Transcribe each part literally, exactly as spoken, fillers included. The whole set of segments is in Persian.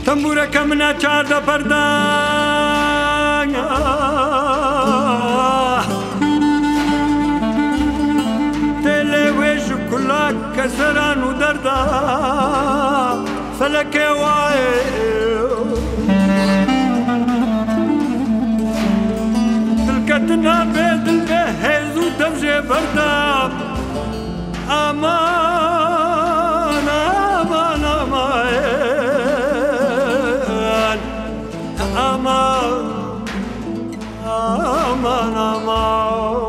تنبورەکە منە چاردە پەردان تێلێ وێژ و کولاک کە سەران و دەردا فەلەکێ وایە دڵکەتنا بێ دڵ بێ هێز و دەبژێ بەردام ئامان ئامان ئامان ئامان ئامان ئامان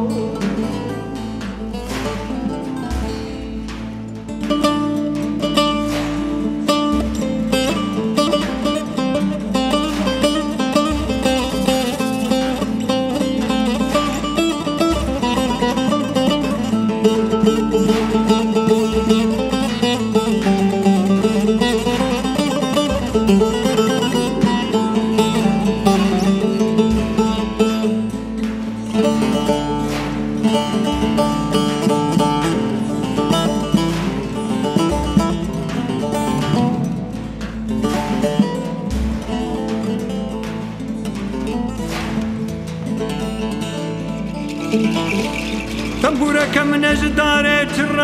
تنبورەکە منە ji darê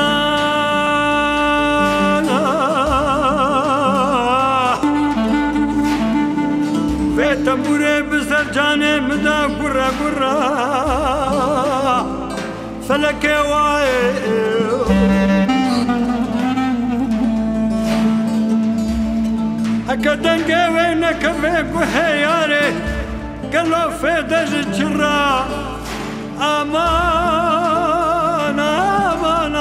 çiran vê tembûrê bi ser canê min de gure gure felekê wayê heke dengê wê nekeve ku heyarê gelo fêde ji çira aman aman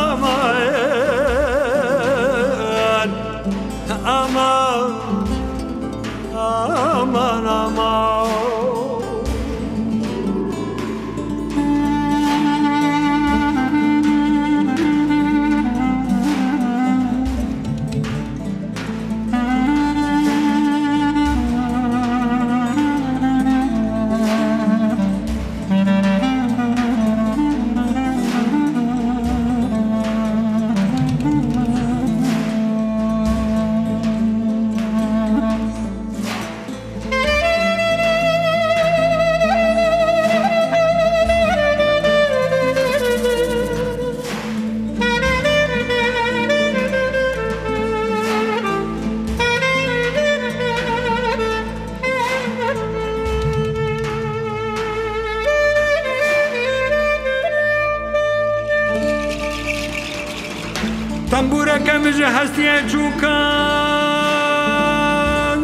aman aman aman aman تنبورەکە من ji hestiyê çûkan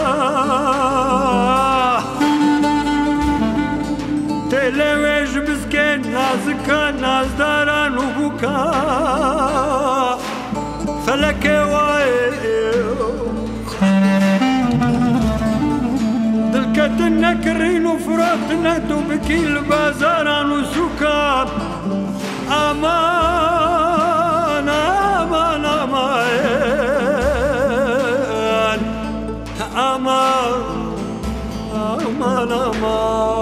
têlê wê ji biskê nazika nazdaran û bûka felekê wayê dilketin nekirîn û firotin tu bikî li bazaran û sûkan aman aman aman aman aman aman